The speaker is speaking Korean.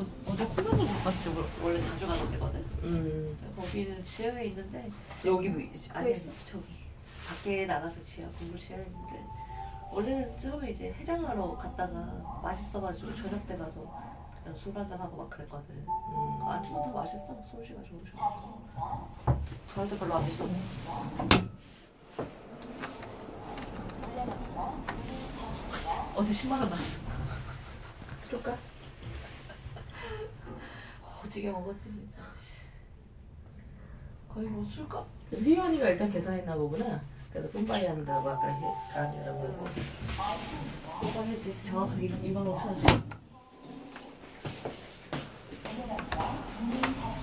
어제 콩나물 볶았죠. 원래 자주 가는 데거든. 거기는 지하에 있는데 여기 아니 있어? 저기 밖에 나가서 지하 건물 지하에 있는데 원래는 처음에 이제 해장하러 갔다가 맛있어가지고 저녁 때 가서 그냥 술 한잔하고 막 그랬거든. 안주는 다 맛있어. 솜씨가 좋으셔. 저한테 별로 안 비싸네. 어제 10만원 나왔어. 줄까? 어떻게 먹었지 진짜. 거의 뭐 술값? 그래서 희연이가 일단 계산했나 보구나. 그래서 뿜빠이 한다고 아까 아니라고 했고. 계산했지. 정확하게 25,000원씩.